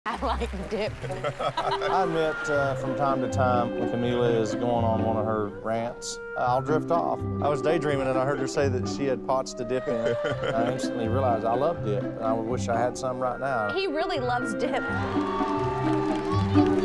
I like dip. I admit from time to time when Camila is going on one of her rants, I'll drift off. I was daydreaming and I heard her say that she had pots to dip in. I instantly realized I love dip and I wish I had some right now. He really loves dip.